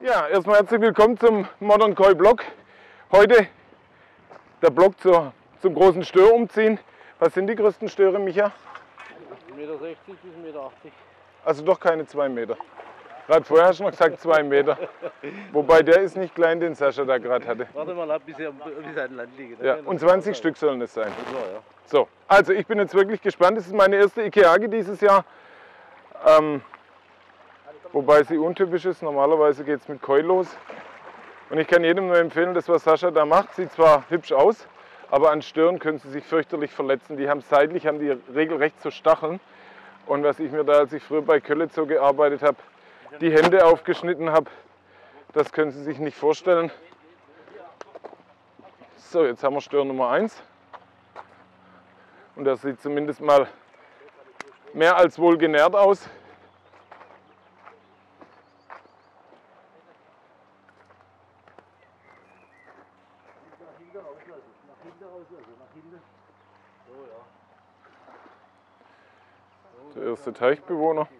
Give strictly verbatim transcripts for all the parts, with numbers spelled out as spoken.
Ja, erstmal herzlich willkommen zum Modern Koi Blog. Heute der Blog zur, zum großen Stör umziehen. Was sind die größten Störe, Micha? ein Meter sechzig bis ein Meter achtzig. Also doch keine zwei Meter. Gerade vorher hast du noch gesagt zwei Meter. Wobei der ist nicht klein, den Sascha da gerade hatte. Warte mal ab, bis er bis ein Land liegt. Ja, und zwanzig Stück sollen es sein. So, ja. So, also ich bin jetzt wirklich gespannt. Das ist meine erste Ikeage dieses Jahr. Ähm, wobei sie untypisch ist. Normalerweise geht es mit Koi los. Und ich kann jedem nur empfehlen, das was Sascha da macht, sieht zwar hübsch aus, aber an Stören können sie sich fürchterlich verletzen. Die haben seitlich, haben die regelrecht so Stacheln. Und was ich mir da, als ich früher bei Kölle so gearbeitet habe, die Hände aufgeschnitten habe, das können Sie sich nicht vorstellen. So, jetzt haben wir Stör Nummer eins. Und das sieht zumindest mal mehr als wohl genährt aus. Der erste Teichbewohner.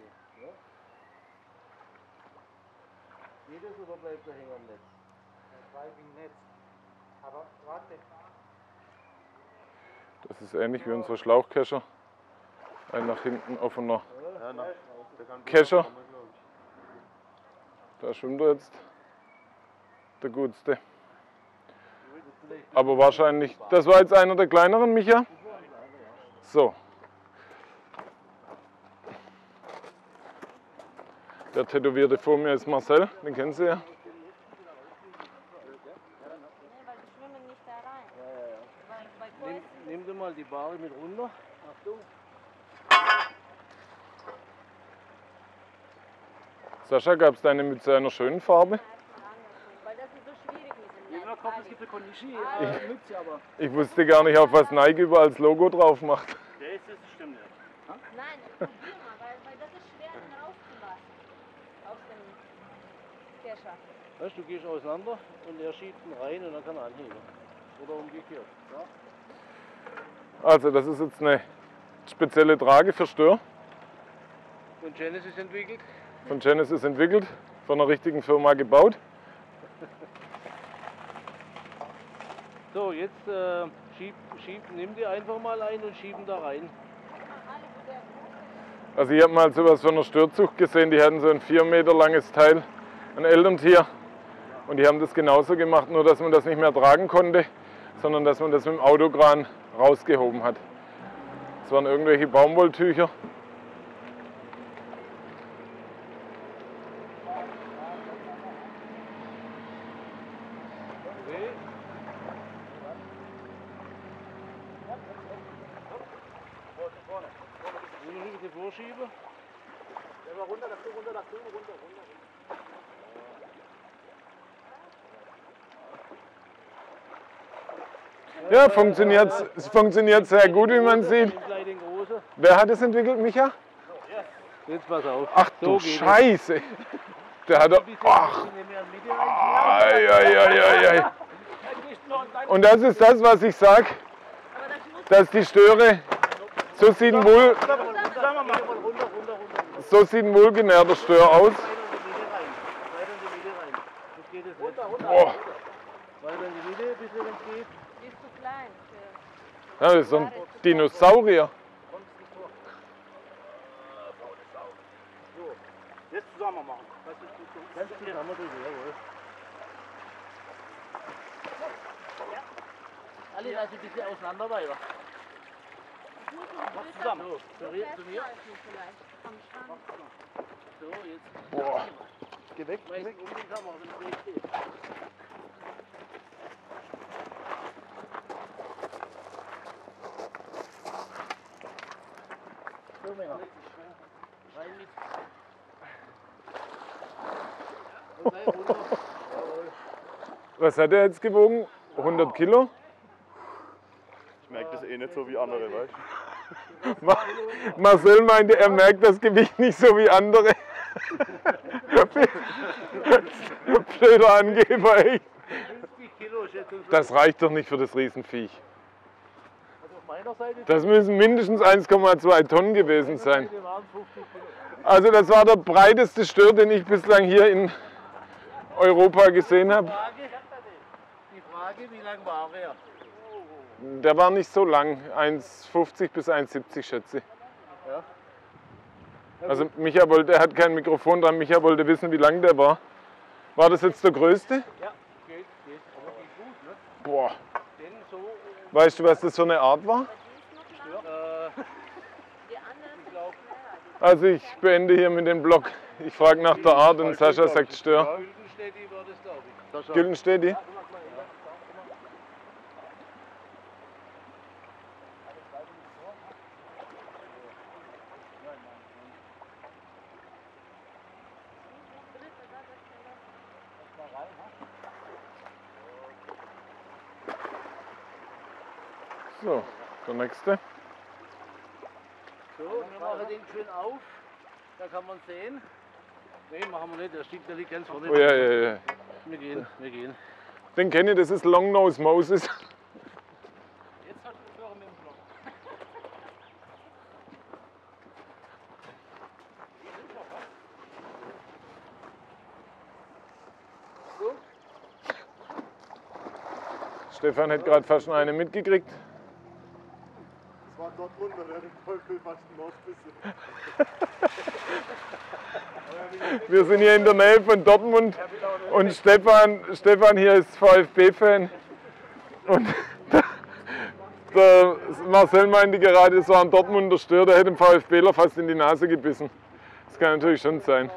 Jedes oder bleibt der Hänger am Netz? Er bleibt im Netz. Aber warte. Das ist ähnlich wie unsere Schlauchkescher. Ein nach hinten offener Kescher. Da schwimmt er jetzt, der gutste. Aber wahrscheinlich, das war jetzt einer der kleineren, Micha. So. Der Tätowierte vor mir ist Marcel, den kennen Sie ja. Nimm, nimm dir mal die Bahre mit runter. Achtung. Sascha, gab es deine Mütze einer schönen Farbe? Weil das ist so schwierig mit dem Ja, Kopf, es gibt eine Kondishi, äh, Mütze, aber. Ich wusste gar nicht, auf was Nike überall das Logo drauf macht. Der ist das stimmt nicht. Nein, probier mal, weil, weil das ist schwer, den rauszulassen. Aus dem Kescher. Weißt du, du gehst auseinander und er schiebt ihn rein und dann kann er anheben. Oder umgekehrt. Ja? Also das ist jetzt eine spezielle Trage für Stör. Von Genesis entwickelt. Von Genesis entwickelt, von einer richtigen Firma gebaut. So, jetzt äh, schieb, schieb, nimm die einfach mal ein und schieben da rein. Also ich habe mal sowas von einer Störzucht gesehen, die hatten so ein vier Meter langes Teil, ein Elterntier. Und die haben das genauso gemacht, nur dass man das nicht mehr tragen konnte, sondern dass man das mit dem Autokran rausgehoben hat. Das waren irgendwelche Baumwolltücher. Vorschiebe. Ja, runter, das du runter, das du runter, runter. Ja, funktioniert, es funktioniert sehr gut, wie man sieht. Wer hat es entwickelt, Micha? Jetzt pass auf. Ach du Scheiße! Der hat. Ach! Ei, ei, ei, ei, ei. Und das ist das, was ich sage, dass die Störe, so sieht ein wohl, so sieht ein wohlgenährter Stör aus. Boah. Die ist zu klein. Ja, das ist so ein Dinosaurier. Jetzt zusammen machen. Ganz zusammen drüber, jawohl. Alle also ein bisschen auseinander weiter. Mach zusammen. So, zu mir. So, jetzt. Boah. Geh weg, geh weg. Um die Kamera, wenn es nicht steht. So, Männer. Rein mit. Und gleich runter. Was hat er jetzt gewogen? hundert Kilo? Ich merke das eh nicht so wie andere, weißt du? Marcel meinte, er merkt das Gewicht nicht so wie andere. Blöder Angeber, ey. Das reicht doch nicht für das Riesenviech. Das müssen mindestens eins Komma zwei Tonnen gewesen sein. Also das war der breiteste Stör, den ich bislang hier in Europa gesehen habe. Die Frage, wie lang war er? Der war nicht so lang, eins fünfzig bis eins siebzig schätze ich. Ja. Also Micha wollte, er hat kein Mikrofon dran, Micha wollte wissen, wie lang der war. War das jetzt der größte? Ja, geht, geht, aber geht gut, ne? Boah. Den so, äh, Weißt du, was das für eine Art war? äh, Die anderen ich glaube, Also ich beende hier mit dem Blog. Ich frage nach der Art und Sascha sagt Stör. Güldenstädti war das, glaube ich. Güldenstädti? So, der nächste. So, wir machen den schön auf. Da kann man sehen. Ne, machen wir nicht, der liegt, der liegt ganz vorne. Oh ja, ja, ja. Wir gehen, wir gehen. Den kenne ich, das ist Long Nose Moses. Jetzt hat er Hörer mit dem Block. Stefan hat gerade fast schon eine mitgekriegt. Das war Dortmunder, der den Teufel fast im Ausbissen. Wir sind hier in der Nähe von Dortmund und Stefan, Stefan hier ist VfB-Fan. Und der, der Marcel meinte gerade, es war ein Dortmunder Stör, der hätte dem VfBler fast in die Nase gebissen. Das kann natürlich schon sein.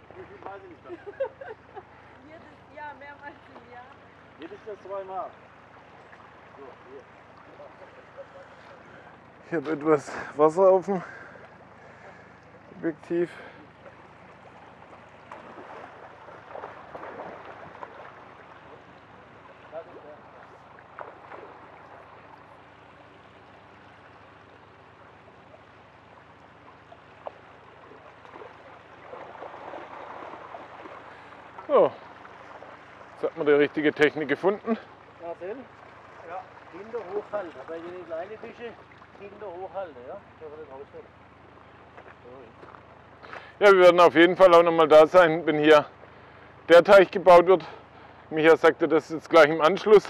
jedes Jahr, mehrmals im Jahr. Jedes Jahr zweimal. Ich habe etwas Wasser auf dem Objektiv. So, jetzt hat man die richtige Technik gefunden. Marcel? Ja. Kinder hochhalten. Bei den kleinen Fischen Kinder hochhalten, ja? Dass wir nicht rausfällt. Ja, wir werden auf jeden Fall auch noch mal da sein, wenn hier der Teich gebaut wird. Micha sagte, das ist jetzt gleich im Anschluss.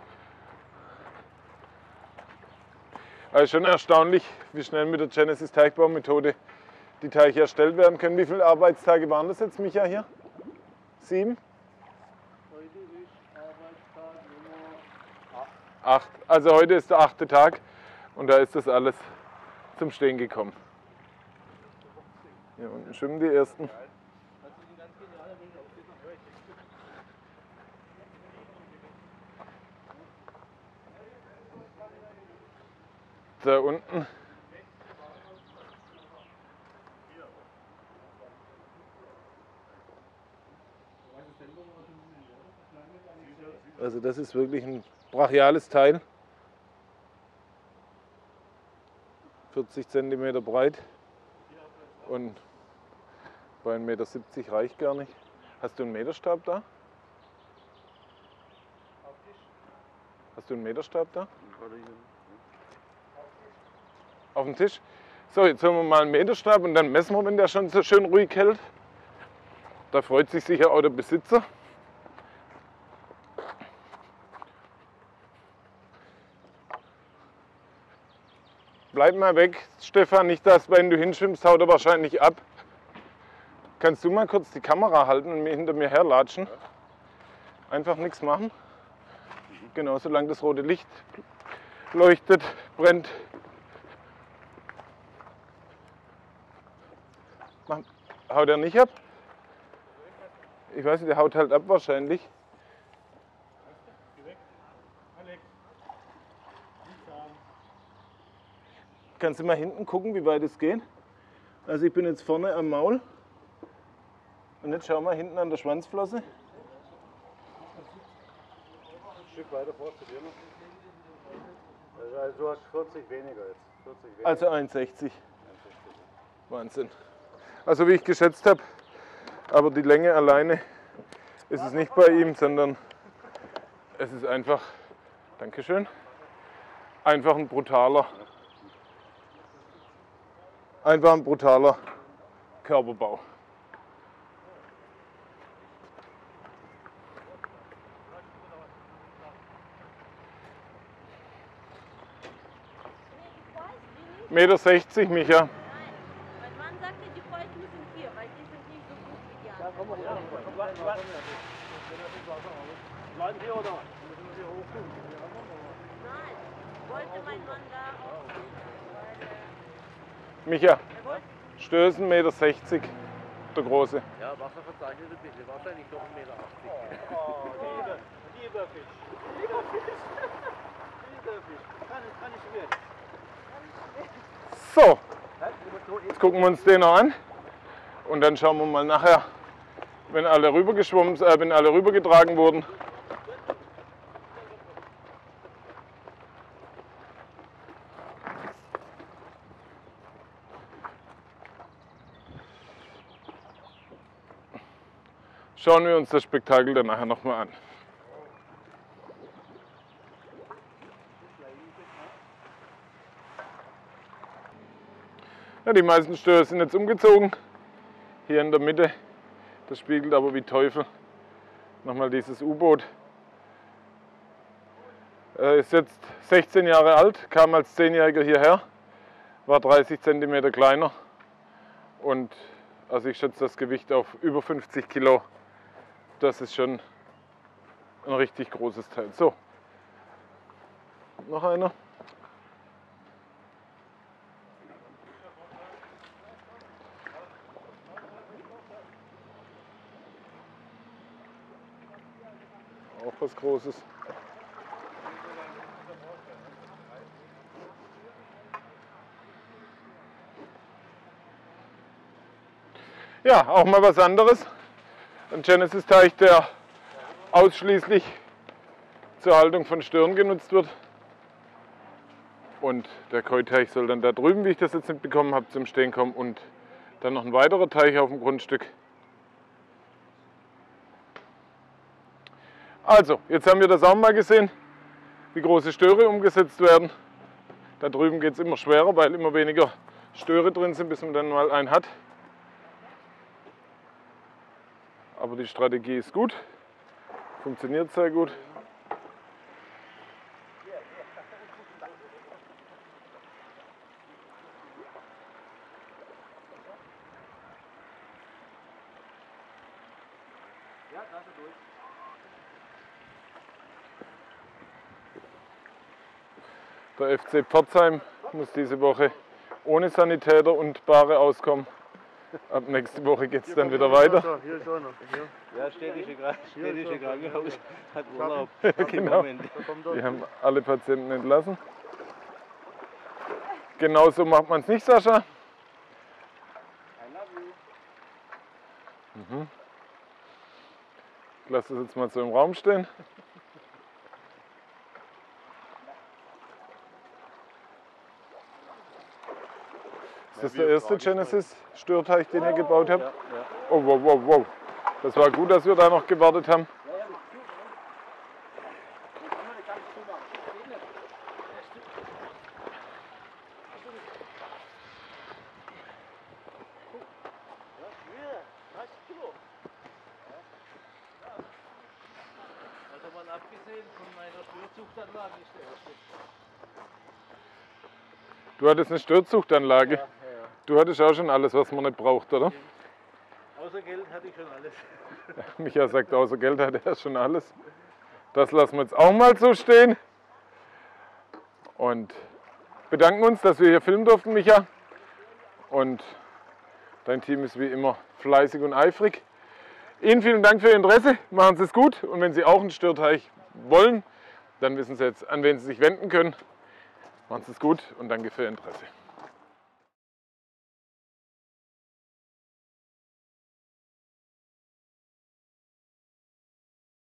Also schon erstaunlich, wie schnell mit der Genesis Teichbaumethode die Teiche erstellt werden können. Wie viele Arbeitstage waren das jetzt, Micha, hier? Sieben? Heute ist Arbeitstag Nummer Acht. Also heute ist der achte Tag und da ist das alles zum Stehen gekommen. Hier unten schwimmen die ersten. Da unten. Also das ist wirklich ein brachiales Teil. vierzig Zentimeter breit und bei einem Meter siebzig reicht gar nicht. Hast du einen Meterstab da? Hast du einen Meterstab da? Auf dem Tisch? So, jetzt holen wir mal einen Meterstab und dann messen wir, wenn der schon so schön ruhig hält. Da freut sich sicher auch der Besitzer. Bleib mal weg, Stefan, nicht dass, wenn du hinschwimmst, haut er wahrscheinlich ab. Kannst du mal kurz die Kamera halten und mir hinter mir herlatschen? Einfach nichts machen. Genau, solange das rote Licht leuchtet, brennt. Mach, haut er nicht ab? Ich weiß nicht, der haut halt ab wahrscheinlich. Kannst du mal hinten gucken, wie weit es geht? Also ich bin jetzt vorne am Maul. Und jetzt schau mal hinten an der Schwanzflosse. Ein Stück weiter vor zu dir noch. Also du hast vierzig weniger jetzt. vierzig weniger. Also eins sechzig. Wahnsinn. Also wie ich geschätzt habe, aber die Länge alleine ist es nicht bei ihm, sondern es ist einfach, Dankeschön, einfach ein brutaler, einfach ein brutaler Körperbau. Meter sechzig, Micha. Nein. Mein Mann sagte, die Feuchten sind vier, weil die sind nicht so gut wie die Ja, anderen. komm mal her. Komm, komm, komm, komm her. Wenn das Wasser raus. Bleiben Sie oder? Müssen wir Sie hoch tun. Nein. Wollte mein Mann da auch nicht, weil äh, Micha, er wollte. Stößen Meter sechzig, der große. Ja, Wasser verzeichnet ein bisschen. Wahrscheinlich doch ein Meter achtzig. Oh, lieber, lieber Fisch. Lieber Fisch. Lieber Fisch. Kann, kann ich schwer. So, jetzt gucken wir uns den noch an und dann schauen wir mal nachher, wenn alle rübergeschwommen, äh, wenn alle rübergetragen wurden. Schauen wir uns das Spektakel dann nachher nochmal an. Ja, die meisten Störer sind jetzt umgezogen. Hier in der Mitte, das spiegelt aber wie Teufel. Nochmal dieses U-Boot. Er ist jetzt sechzehn Jahre alt, kam als zehnjähriger hierher, war dreißig Zentimeter kleiner und also ich schätze das Gewicht auf über fünfzig Kilo. Das ist schon ein richtig großes Teil. So, noch einer. Auch was Großes. Ja, auch mal was anderes. Ein Genesis-Teich, der ausschließlich zur Haltung von Stören genutzt wird. Und der Koi-Teich soll dann da drüben, wie ich das jetzt mitbekommen habe, zum Stehen kommen. Und dann noch ein weiterer Teich auf dem Grundstück. Also, jetzt haben wir das auch mal gesehen, wie große Störe umgesetzt werden. Da drüben geht es immer schwerer, weil immer weniger Störe drin sind, bis man dann mal einen hat. Aber die Strategie ist gut, funktioniert sehr gut. Ja, lass es durch. Der F C Pforzheim muss diese Woche ohne Sanitäter und Bahre auskommen. Ab nächste Woche geht es dann wieder weiter. Hier schon noch. Ja, städtische, städtische Krankenhaus hat Urlaub. Genau. Wir haben alle Patienten entlassen. Genauso macht man es nicht, Sascha. Mhm. Ich lasse das jetzt mal so im Raum stehen. Ist das der erste Genesis-Störteich, den ihr gebaut habt? Ja, ja. Oh, wow, wow, wow. Das war gut, dass wir da noch gewartet haben. Also mal abgesehen von meiner Störzuchtanlage ist der erste. Du hattest eine Störzuchtanlage. Ja, ja. Du hattest auch schon alles, was man nicht braucht, oder? Außer Geld hatte ich schon alles. Micha sagt, außer Geld hat er schon alles. Das lassen wir jetzt auch mal so stehen. Und bedanken uns, dass wir hier filmen durften, Micha. Und dein Team ist wie immer fleißig und eifrig. Ihnen vielen Dank für Ihr Interesse. Machen Sie es gut. Und wenn Sie auch einen Störteich wollen, dann wissen Sie jetzt, an wen Sie sich wenden können. Machen Sie es gut und danke für Ihr Interesse.